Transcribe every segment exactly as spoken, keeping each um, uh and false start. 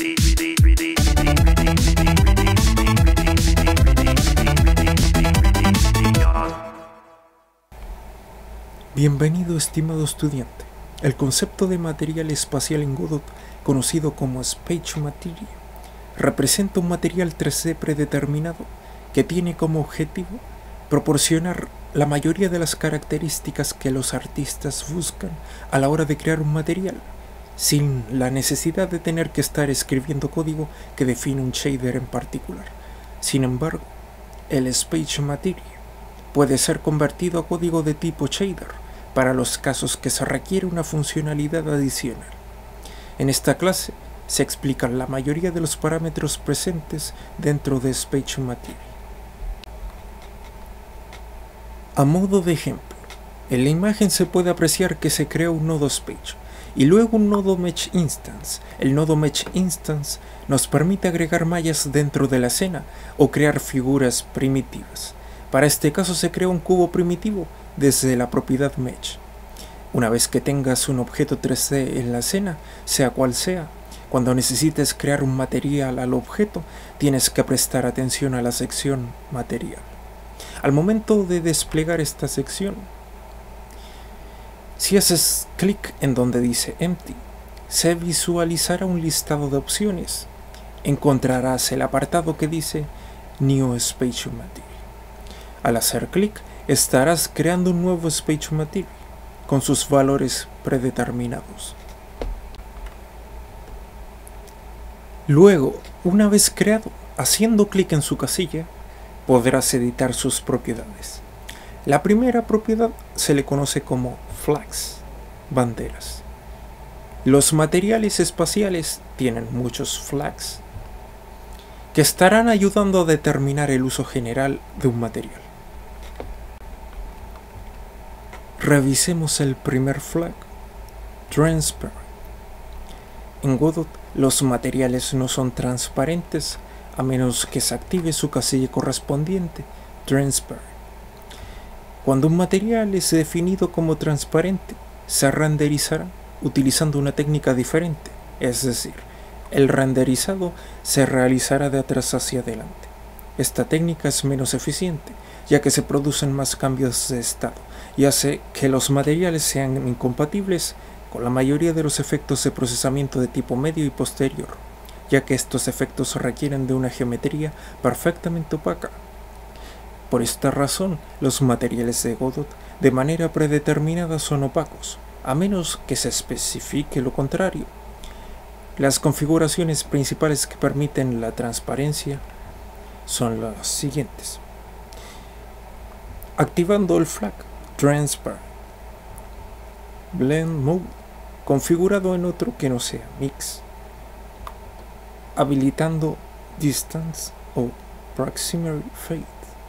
Bienvenido, estimado estudiante. El concepto de material espacial en Godot, conocido como Spatial Material, representa un material tres D predeterminado que tiene como objetivo proporcionar la mayoría de las características que los artistas buscan a la hora de crear un material, sin la necesidad de tener que estar escribiendo código que define un shader en particular. Sin embargo, el Spatial Material puede ser convertido a código de tipo shader para los casos que se requiere una funcionalidad adicional. En esta clase se explican la mayoría de los parámetros presentes dentro de Spatial Material. A modo de ejemplo, en la imagen se puede apreciar que se crea un nodo Spatial y luego un nodo Mesh Instance. El nodo Mesh Instance nos permite agregar mallas dentro de la escena o crear figuras primitivas. Para este caso se crea un cubo primitivo desde la propiedad Mesh. Una vez que tengas un objeto tres D en la escena, sea cual sea, cuando necesites crear un material al objeto, tienes que prestar atención a la sección material. Al momento de desplegar esta sección, si haces clic en donde dice Empty, se visualizará un listado de opciones. Encontrarás el apartado que dice New Spatial Material. Al hacer clic, estarás creando un nuevo Spatial Material con sus valores predeterminados. Luego, una vez creado, haciendo clic en su casilla, podrás editar sus propiedades. La primera propiedad se le conoce como flags, banderas. Los materiales espaciales tienen muchos flags que estarán ayudando a determinar el uso general de un material. Revisemos el primer flag, Transparent. En Godot, los materiales no son transparentes a menos que se active su casilla correspondiente, Transparent. Cuando un material es definido como transparente, se renderizará utilizando una técnica diferente, es decir, el renderizado se realizará de atrás hacia adelante. Esta técnica es menos eficiente, ya que se producen más cambios de estado y hace que los materiales sean incompatibles con la mayoría de los efectos de procesamiento de tipo medio y posterior, ya que estos efectos requieren de una geometría perfectamente opaca. Por esta razón, los materiales de Godot de manera predeterminada son opacos, a menos que se especifique lo contrario. Las configuraciones principales que permiten la transparencia son las siguientes. Activando el flag Transparent, Blend Mode configurado en otro que no sea Mix, habilitando Distance o Proximity Fade.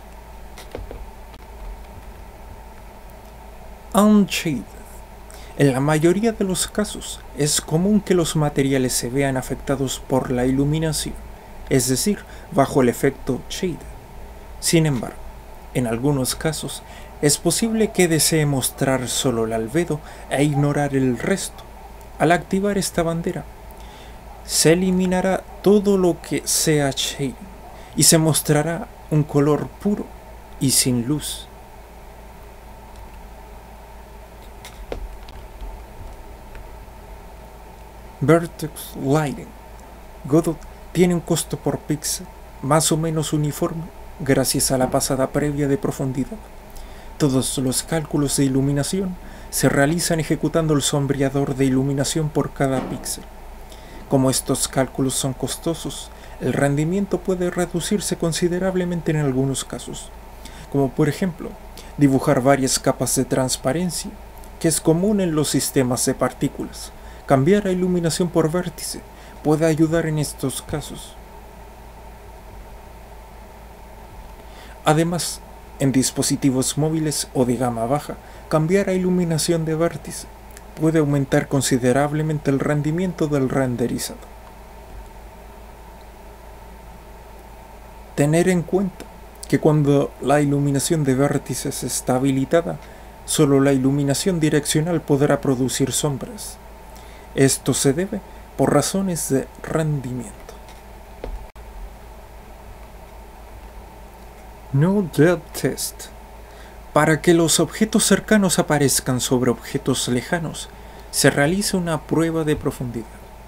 Unshaded. En la mayoría de los casos es común que los materiales se vean afectados por la iluminación, es decir, bajo el efecto shade. Sin embargo, en algunos casos es posible que desee mostrar solo el albedo e ignorar el resto. Al activar esta bandera, se eliminará todo lo que sea shading y se mostrará un color puro y sin luz. Vertex Lighting. Godot tiene un costo por píxel más o menos uniforme gracias a la pasada previa de profundidad. Todos los cálculos de iluminación se realizan ejecutando el sombreador de iluminación por cada píxel. Como estos cálculos son costosos, el rendimiento puede reducirse considerablemente en algunos casos, como por ejemplo, dibujar varias capas de transparencia, que es común en los sistemas de partículas. Cambiar a iluminación por vértice puede ayudar en estos casos. Además, en dispositivos móviles o de gama baja, cambiar a iluminación de vértice puede aumentar considerablemente el rendimiento del renderizado. Tener en cuenta que cuando la iluminación de vértices está habilitada, solo la iluminación direccional podrá producir sombras. Esto se debe por razones de rendimiento. No Depth Test. Para que los objetos cercanos aparezcan sobre objetos lejanos, se realiza una prueba de profundidad.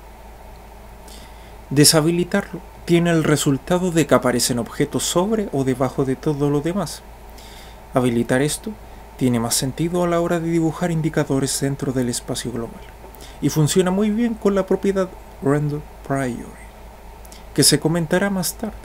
Deshabilitarlo tiene el resultado de que aparecen objetos sobre o debajo de todo lo demás. Habilitar esto tiene más sentido a la hora de dibujar indicadores dentro del espacio global, y funciona muy bien con la propiedad Render Priori, que se comentará más tarde.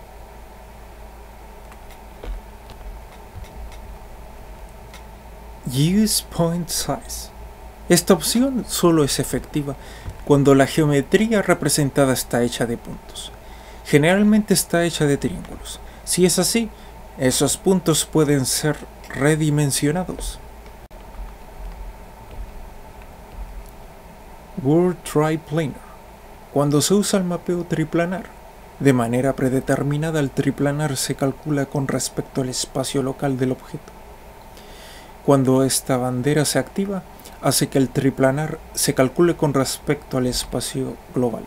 Use Point Size. Esta opción solo es efectiva cuando la geometría representada está hecha de puntos. Generalmente está hecha de triángulos. Si es así, esos puntos pueden ser redimensionados. World Triplanar. Cuando se usa el mapeo triplanar, de manera predeterminada el triplanar se calcula con respecto al espacio local del objeto. Cuando esta bandera se activa, hace que el triplanar se calcule con respecto al espacio global.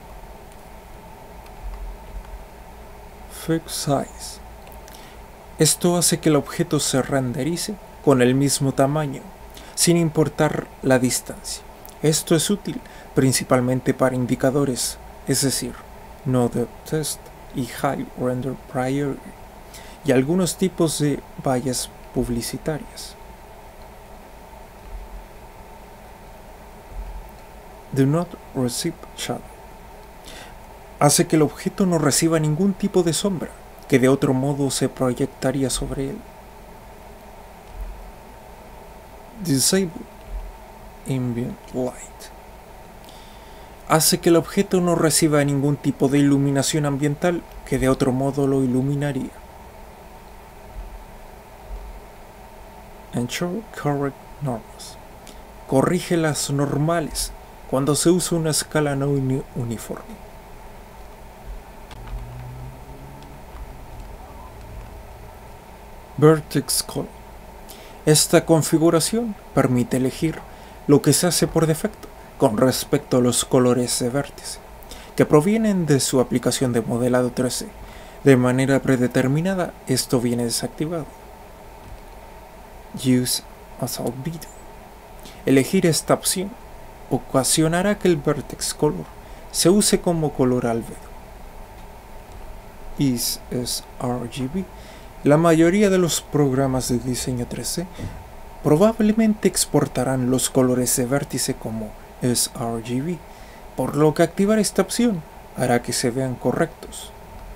Fixed Size. Esto hace que el objeto se renderice con el mismo tamaño, sin importar la distancia. Esto es útil principalmente para indicadores, es decir, No Depth Test y High Render Priori, y algunos tipos de vallas publicitarias. Do Not Receive Shadow. Hace que el objeto no reciba ningún tipo de sombra, que de otro modo se proyectaría sobre él. Disable Ambient Light. Hace que el objeto no reciba ningún tipo de iluminación ambiental, que de otro modo lo iluminaría. Ensure Correct Norms. Corrige las normales cuando se usa una escala no uni uniforme. Vertex Color. Esta configuración permite elegir lo que se hace por defecto con respecto a los colores de vértice, que provienen de su aplicación de modelado tres D. De manera predeterminada, esto viene desactivado. Use as Albedo. Elegir esta opción ocasionará que el Vertex Color se use como color albedo. Is sRGB. La mayoría de los programas de diseño tres D probablemente exportarán los colores de vértice como sRGB, por lo que activar esta opción hará que se vean correctos.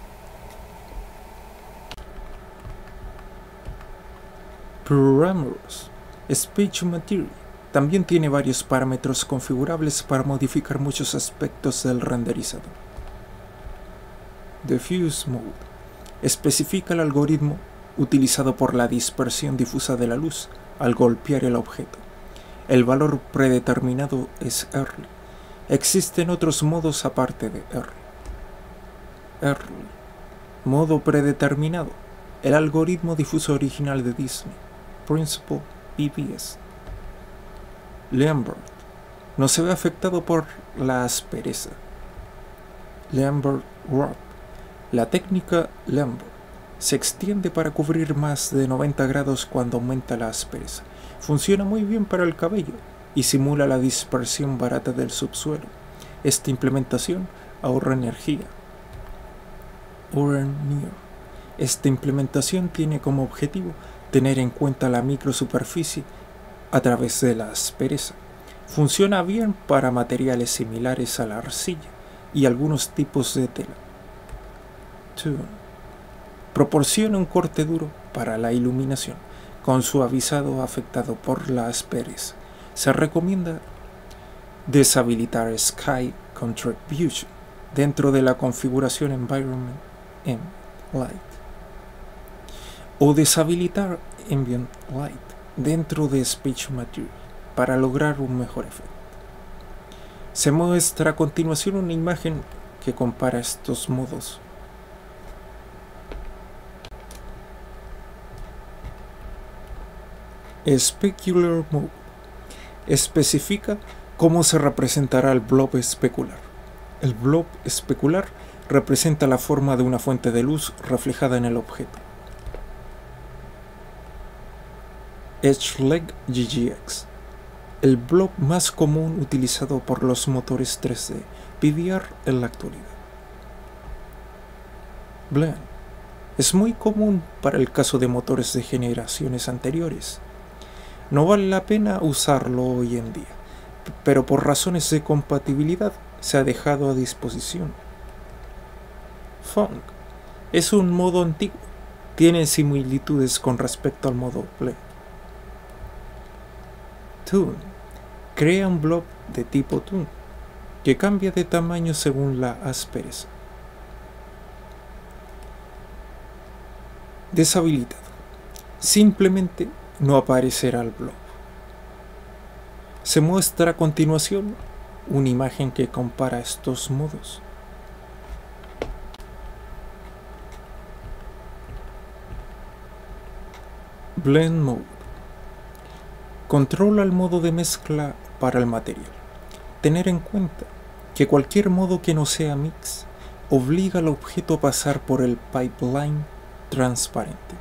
Parameters. Speech Material también tiene varios parámetros configurables para modificar muchos aspectos del renderizado. Diffuse Mode especifica el algoritmo utilizado por la dispersión difusa de la luz al golpear el objeto. El valor predeterminado es Early. Existen otros modos aparte de Early. Early. Modo predeterminado. El algoritmo difuso original de Disney. Principal P B S. Lambert. No se ve afectado por la aspereza. Lambert Warp. La técnica Lambert se extiende para cubrir más de noventa grados cuando aumenta la aspereza. Funciona muy bien para el cabello y simula la dispersión barata del subsuelo. Esta implementación ahorra energía. Oren-Near. Esta implementación tiene como objetivo tener en cuenta la microsuperficie a través de la aspereza. Funciona bien para materiales similares a la arcilla y algunos tipos de tela. Tune. Proporciona un corte duro para la iluminación, con suavizado afectado por la aspereza. Se recomienda deshabilitar Sky Contribution dentro de la configuración Environment en Light, o deshabilitar Ambient Light dentro de Speech Material para lograr un mejor efecto. Se muestra a continuación una imagen que compara estos modos. Specular Mode especifica cómo se representará el blob especular. El blob especular representa la forma de una fuente de luz reflejada en el objeto. Edge-Leg G G X. El blob más común utilizado por los motores tres D P V R en la actualidad. Blend. Es muy común para el caso de motores de generaciones anteriores. No vale la pena usarlo hoy en día, pero por razones de compatibilidad se ha dejado a disposición. Funk. Es un modo antiguo. Tiene similitudes con respecto al modo Blend. Tune. Crea un blob de tipo Tune, que cambia de tamaño según la aspereza. Deshabilitado. Simplemente no aparecerá el blob. Se muestra a continuación una imagen que compara estos modos. Blend Mode. Controla el modo de mezcla para el material. Tener en cuenta que cualquier modo que no sea mix obliga al objeto a pasar por el pipeline transparente.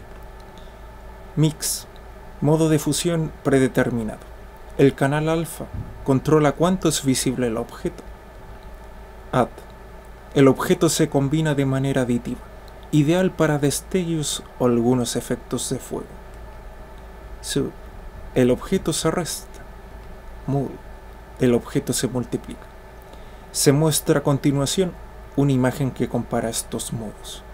Mix. Modo de fusión predeterminado. El canal alfa controla cuánto es visible el objeto. Add. El objeto se combina de manera aditiva, ideal para destellos o algunos efectos de fuego. Sub. El objeto se resta. Move. El objeto se multiplica. Se muestra a continuación una imagen que compara estos modos.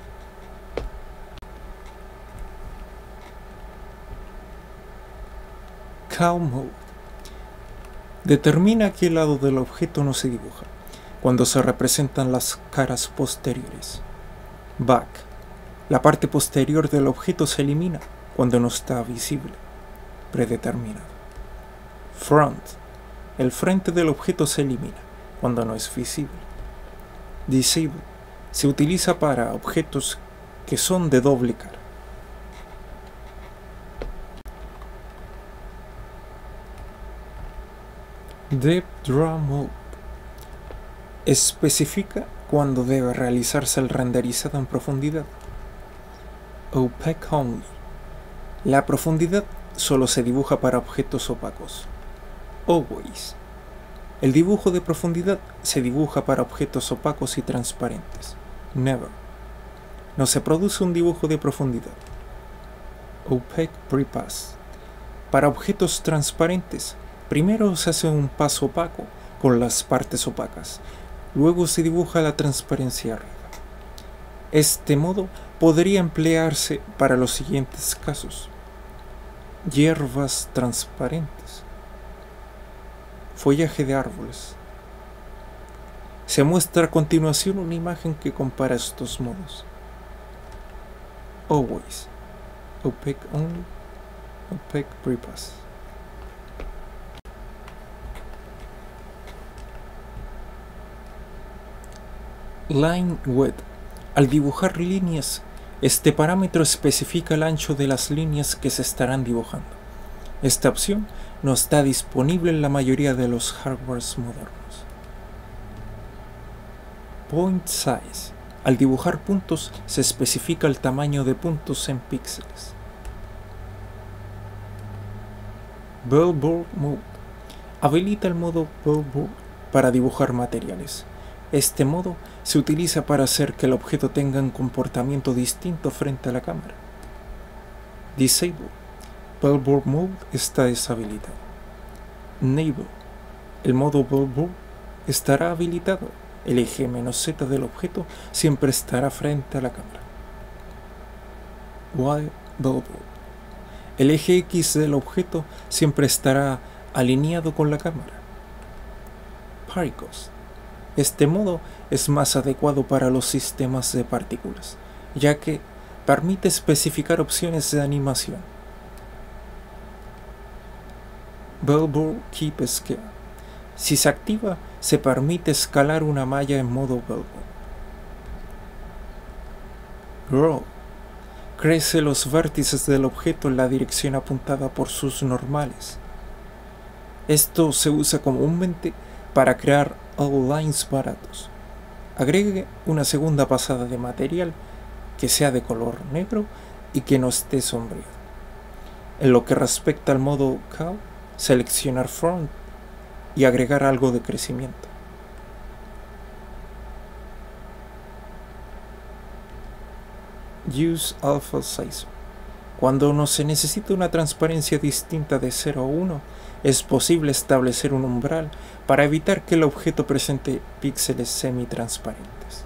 Cow Mode. Determina qué lado del objeto no se dibuja cuando se representan las caras posteriores. Back. La parte posterior del objeto se elimina cuando no está visible. Predeterminado. Front. El frente del objeto se elimina cuando no es visible. Disable. Se utiliza para objetos que son de doble cara. Depth Draw Mode. Especifica cuándo debe realizarse el renderizado en profundidad. Opaque Only. La profundidad solo se dibuja para objetos opacos. Always. El dibujo de profundidad se dibuja para objetos opacos y transparentes. Never. No se produce un dibujo de profundidad. Opaque Prepass. Para objetos transparentes, primero se hace un paso opaco con las partes opacas, luego se dibuja la transparencia arriba. Este modo podría emplearse para los siguientes casos: hierbas transparentes, follaje de árboles. Se muestra a continuación una imagen que compara estos modos. Always. Opaque Only. Opaque Prepass. Line Width. Al dibujar líneas, este parámetro especifica el ancho de las líneas que se estarán dibujando. Esta opción no está disponible en la mayoría de los hardwares modernos. Point Size. Al dibujar puntos, se especifica el tamaño de puntos en píxeles. Billboard Mode. Habilita el modo Billboard para dibujar materiales. Este modo se utiliza para hacer que el objeto tenga un comportamiento distinto frente a la cámara. Disable. Billboard Mode está deshabilitado. Enable. El modo Billboard estará habilitado. El eje Z del objeto siempre estará frente a la cámara. Wide Billboard. El eje X del objeto siempre estará alineado con la cámara. Particles. Este modo es más adecuado para los sistemas de partículas, ya que permite especificar opciones de animación. Billboard Keep Scale. Si se activa, se permite escalar una malla en modo Billboard. Grow. Crece los vértices del objeto en la dirección apuntada por sus normales. Esto se usa comúnmente para crear all lines baratos. Agregue una segunda pasada de material que sea de color negro y que no esté sombreado. En lo que respecta al modo Cow, seleccionar Front y agregar algo de crecimiento. Use Alpha Sizer. Cuando no se necesita una transparencia distinta de cero a uno, es posible establecer un umbral para evitar que el objeto presente píxeles semi-transparentes.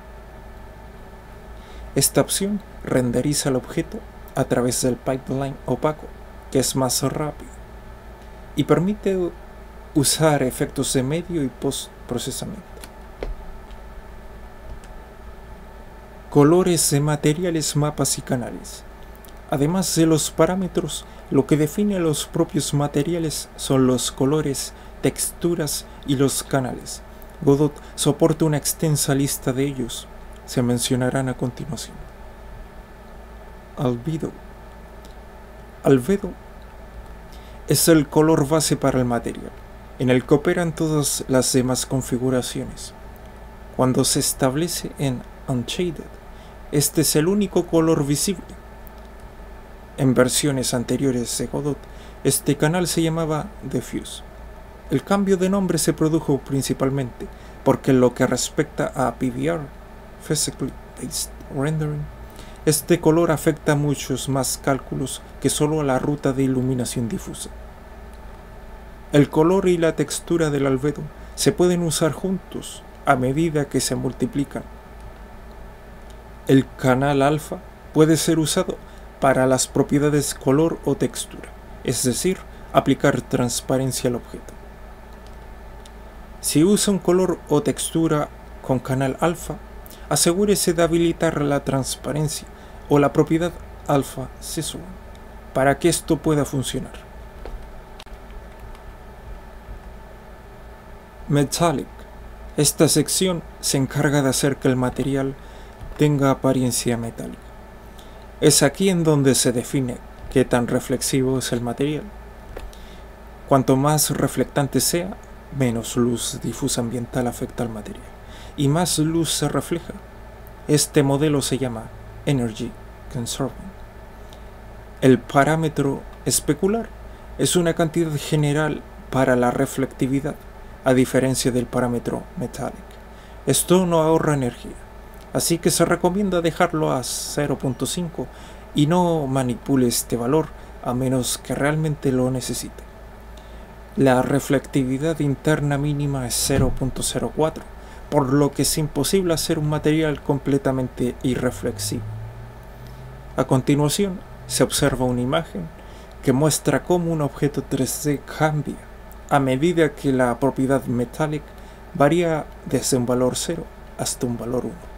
Esta opción renderiza el objeto a través del pipeline opaco, que es más rápido, y permite usar efectos de medio y post-procesamiento. Colores de materiales, mapas y canales. Además de los parámetros, lo que define a los propios materiales son los colores, texturas y los canales. Godot soporta una extensa lista de ellos. Se mencionarán a continuación. Albedo. Albedo es el color base para el material, en el que operan todas las demás configuraciones. Cuando se establece en Unshaded, este es el único color visible. En versiones anteriores de Godot, este canal se llamaba Diffuse. El cambio de nombre se produjo principalmente porque en lo que respecta a P B R, Physically Based Rendering, este color afecta a muchos más cálculos que solo a la ruta de iluminación difusa. El color y la textura del albedo se pueden usar juntos a medida que se multiplican. El canal alfa puede ser usado para las propiedades color o textura, es decir, aplicar transparencia al objeto. Si usa un color o textura con canal alfa, asegúrese de habilitar la transparencia o la propiedad alfa scissoring para que esto pueda funcionar. Metallic. Esta sección se encarga de hacer que el material tenga apariencia metálica. Es aquí en donde se define qué tan reflexivo es el material. Cuanto más reflectante sea, menos luz difusa ambiental afecta al material, y más luz se refleja. Este modelo se llama Energy Conserving. El parámetro especular es una cantidad general para la reflectividad, a diferencia del parámetro metallic. Esto no ahorra energía, así que se recomienda dejarlo a cero punto cinco y no manipule este valor a menos que realmente lo necesite. La reflectividad interna mínima es cero punto cero cuatro, por lo que es imposible hacer un material completamente irreflexivo. A continuación, se observa una imagen que muestra cómo un objeto tres D cambia a medida que la propiedad metallic varía desde un valor cero hasta un valor uno.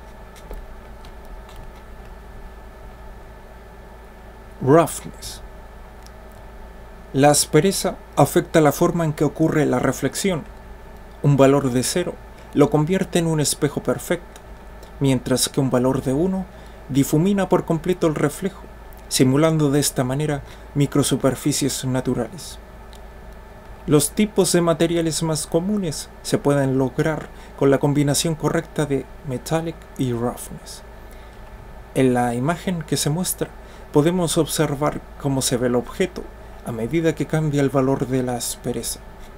Roughness. La aspereza afecta la forma en que ocurre la reflexión. Un valor de cero lo convierte en un espejo perfecto, mientras que un valor de uno difumina por completo el reflejo, simulando de esta manera microsuperficies naturales. Los tipos de materiales más comunes se pueden lograr con la combinación correcta de metallic y roughness. En la imagen que se muestra, podemos observar cómo se ve el objeto a medida que cambia el valor de la aspereza.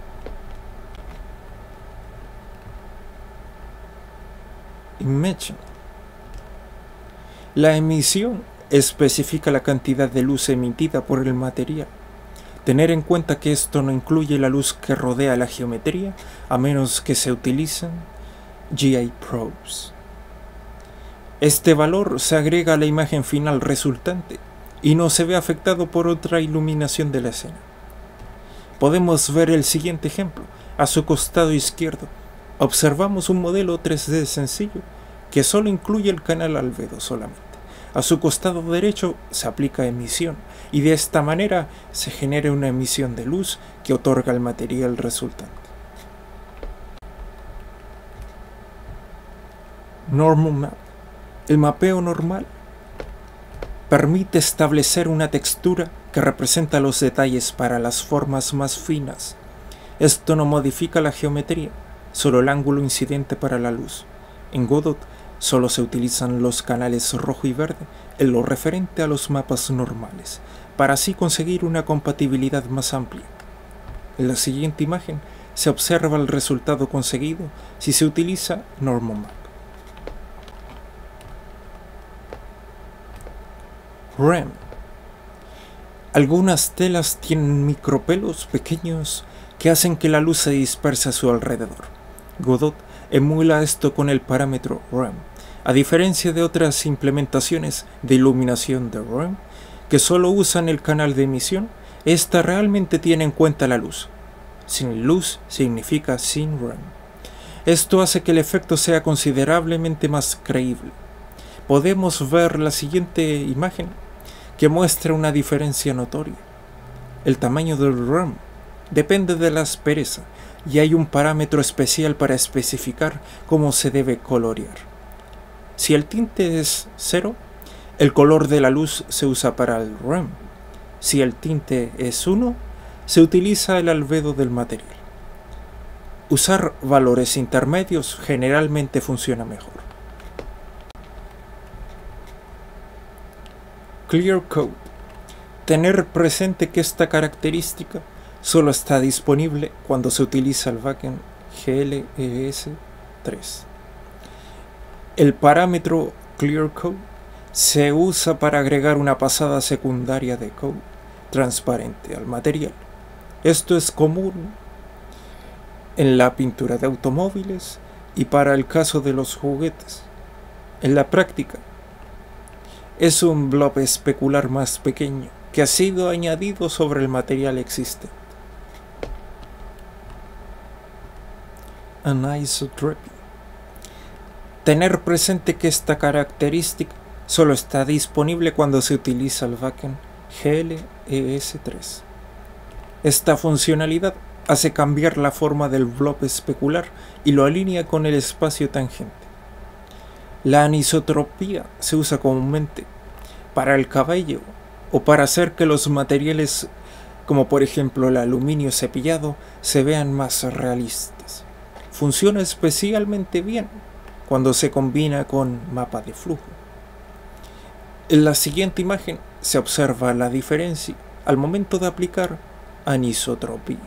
Emission. La emisión especifica la cantidad de luz emitida por el material. Tener en cuenta que esto no incluye la luz que rodea la geometría, a menos que se utilicen G I probes. Este valor se agrega a la imagen final resultante y no se ve afectado por otra iluminación de la escena. Podemos ver el siguiente ejemplo. A su costado izquierdo observamos un modelo tres D sencillo que solo incluye el canal albedo solamente. A su costado derecho se aplica emisión y de esta manera se genera una emisión de luz que otorga el material resultante. Normal Map. El mapeo normal permite establecer una textura que representa los detalles para las formas más finas. Esto no modifica la geometría, solo el ángulo incidente para la luz. En Godot solo se utilizan los canales rojo y verde en lo referente a los mapas normales, para así conseguir una compatibilidad más amplia. En la siguiente imagen se observa el resultado conseguido si se utiliza Normal Map. R E M. Algunas telas tienen micropelos pequeños que hacen que la luz se disperse a su alrededor. Godot emula esto con el parámetro R E M, a diferencia de otras implementaciones de iluminación de R E M que solo usan el canal de emisión. Esta realmente tiene en cuenta la luz. Sin luz significa sin R E M. Esto hace que el efecto sea considerablemente más creíble. Podemos ver la siguiente imagen que muestra una diferencia notoria. El tamaño del R E M depende de la aspereza y hay un parámetro especial para especificar cómo se debe colorear. Si el tinte es cero, el color de la luz se usa para el R E M. Si el tinte es uno, se utiliza el albedo del material. Usar valores intermedios generalmente funciona mejor. Clear Code. Tener presente que esta característica solo está disponible cuando se utiliza el backend G L E S tres. El parámetro Clear Code se usa para agregar una pasada secundaria de code transparente al material. Esto es común en la pintura de automóviles y para el caso de los juguetes. En la práctica, es un blob especular más pequeño que ha sido añadido sobre el material existente. Anisotropy. Tener presente que esta característica solo está disponible cuando se utiliza el backend G L E S tres. Esta funcionalidad hace cambiar la forma del blob especular y lo alinea con el espacio tangente. La anisotropía se usa comúnmente para el cabello o para hacer que los materiales, como por ejemplo el aluminio cepillado, se vean más realistas. Funciona especialmente bien cuando se combina con mapa de flujo. En la siguiente imagen se observa la diferencia al momento de aplicar anisotropía.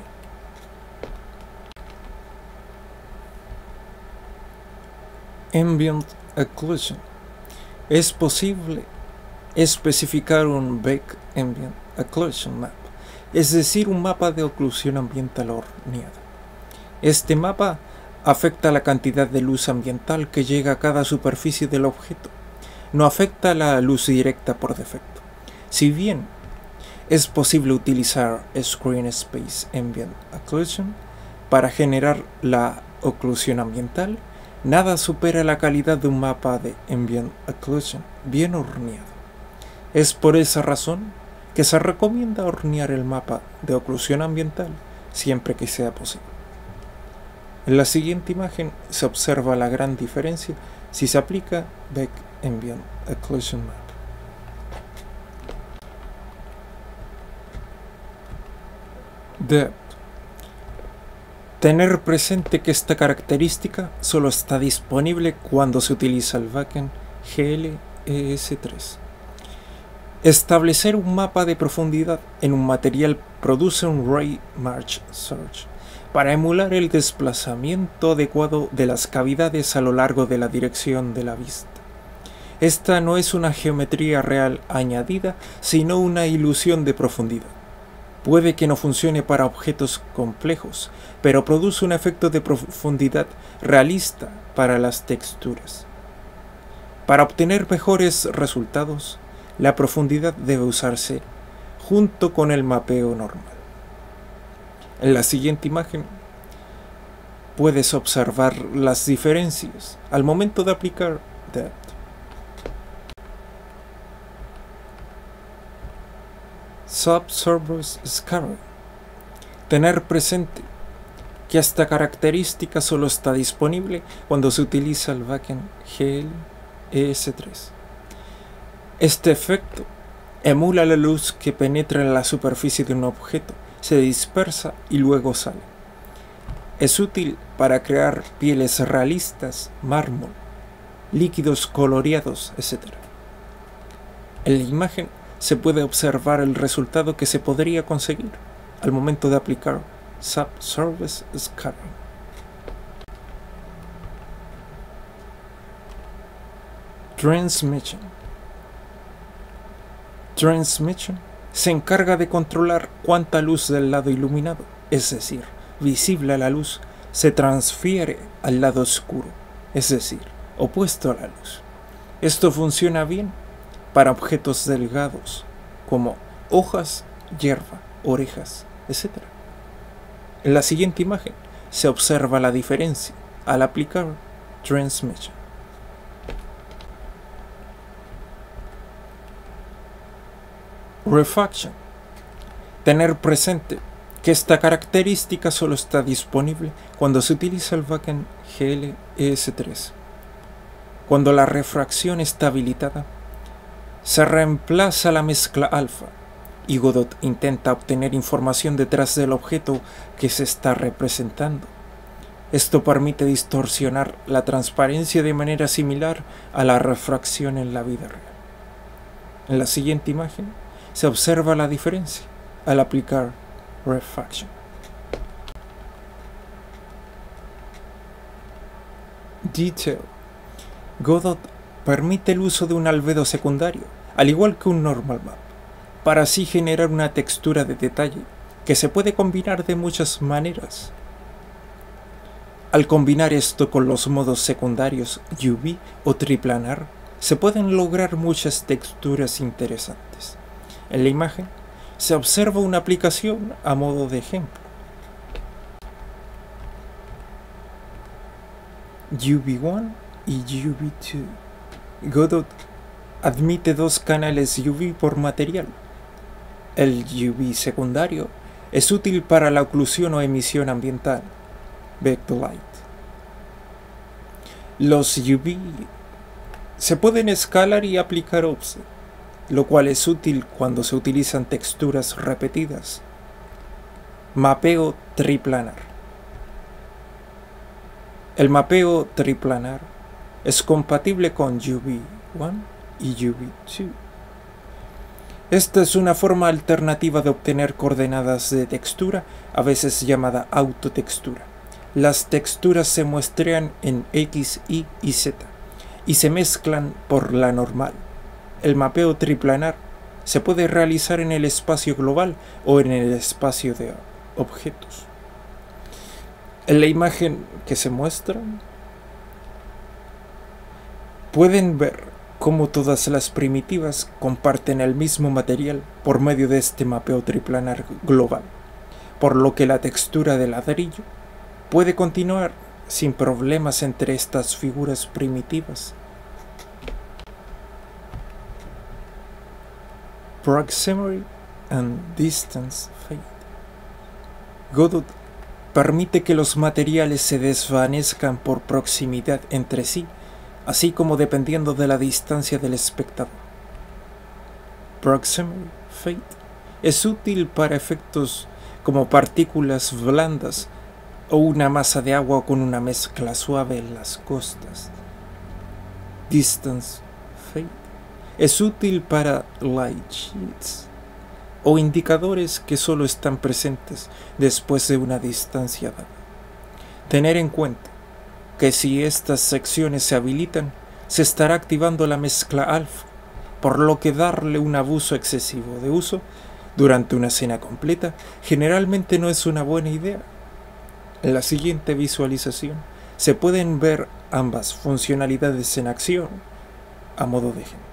Ambient Occlusion. Es posible especificar un Back Ambient Occlusion Map, es decir, un mapa de oclusión ambiental horneada. Este mapa afecta la cantidad de luz ambiental que llega a cada superficie del objeto. No afecta la luz directa por defecto. Si bien es posible utilizar Screen Space Ambient Occlusion para generar la oclusión ambiental, nada supera la calidad de un mapa de Ambient Occlusion bien horneado. Es por esa razón que se recomienda hornear el mapa de oclusión ambiental siempre que sea posible. En la siguiente imagen se observa la gran diferencia si se aplica Back Ambient Occlusion Map. Depth. Tener presente que esta característica solo está disponible cuando se utiliza el backend G L E S tres. Establecer un mapa de profundidad en un material produce un Ray March Search para emular el desplazamiento adecuado de las cavidades a lo largo de la dirección de la vista. Esta no es una geometría real añadida, sino una ilusión de profundidad. Puede que no funcione para objetos complejos, pero produce un efecto de profundidad realista para las texturas. Para obtener mejores resultados, la profundidad debe usarse junto con el mapeo normal. En la siguiente imagen puedes observar las diferencias al momento de aplicar Depth. Subsurface Scattering. Tener presente que esta característica solo está disponible cuando se utiliza el backend G L E S tres. Este efecto emula la luz que penetra en la superficie de un objeto, se dispersa y luego sale. Es útil para crear pieles realistas, mármol, líquidos coloreados, etcétera. En la imagen se puede observar el resultado que se podría conseguir al momento de aplicar Subsurface Scattering. Transmission. Transmission se encarga de controlar cuánta luz del lado iluminado, es decir, visible a la luz, se transfiere al lado oscuro, es decir, opuesto a la luz. Esto funciona bien para objetos delgados, como hojas, hierba, orejas, etcétera. En la siguiente imagen se observa la diferencia al aplicar Transmission. Refraction. Tener presente que esta característica solo está disponible cuando se utiliza el backend G L E S tres. Cuando la refracción está habilitada, se reemplaza la mezcla alfa y Godot intenta obtener información detrás del objeto que se está representando. Esto permite distorsionar la transparencia de manera similar a la refracción en la vida real. En la siguiente imagen se observa la diferencia al aplicar Refraction. Detail. Godot permite el uso de un albedo secundario, al igual que un normal map, para así generar una textura de detalle que se puede combinar de muchas maneras. Al combinar esto con los modos secundarios U V o triplanar, se pueden lograr muchas texturas interesantes. En la imagen se observa una aplicación a modo de ejemplo. U V uno y U V dos. Godot admite dos canales U V por material. El U V secundario es útil para la oclusión o emisión ambiental, backlight. Los U V se pueden escalar y aplicar offset, lo cual es útil cuando se utilizan texturas repetidas. Mapeo triplanar. El mapeo triplanar es compatible con U V uno y U V dos. Esta es una forma alternativa de obtener coordenadas de textura, a veces llamada autotextura. Las texturas se muestran en X, Y y Z y se mezclan por la normal. El mapeo triplanar se puede realizar en el espacio global o en el espacio de objetos. En la imagen que se muestra, pueden ver cómo todas las primitivas comparten el mismo material por medio de este mapeo triplanar global, por lo que la textura del ladrillo puede continuar sin problemas entre estas figuras primitivas. Proximity and Distance Fade. Godot permite que los materiales se desvanezcan por proximidad entre sí, así como dependiendo de la distancia del espectador. Proximity Fade es útil para efectos como partículas blandas o una masa de agua con una mezcla suave en las costas. Distance Fade es útil para light sheets o indicadores que solo están presentes después de una distancia dada. Tener en cuenta que si estas secciones se habilitan, se estará activando la mezcla alfa, por lo que darle un abuso excesivo de uso durante una escena completa generalmente no es una buena idea. En la siguiente visualización se pueden ver ambas funcionalidades en acción a modo de ejemplo.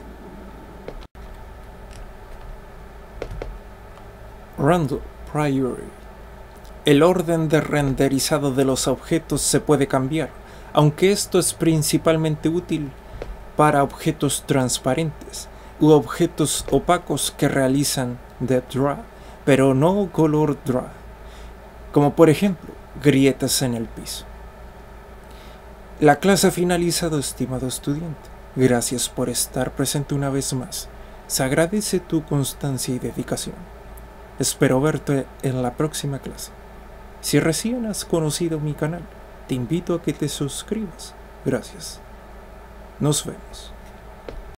Render Priority. El orden de renderizado de los objetos se puede cambiar, aunque esto es principalmente útil para objetos transparentes u objetos opacos que realizan Depth Draw, pero no Color Draw, como por ejemplo grietas en el piso. La clase ha finalizado, estimado estudiante. Gracias por estar presente una vez más. Se agradece tu constancia y dedicación. Espero verte en la próxima clase. Si recién has conocido mi canal, te invito a que te suscribas. Gracias. Nos vemos.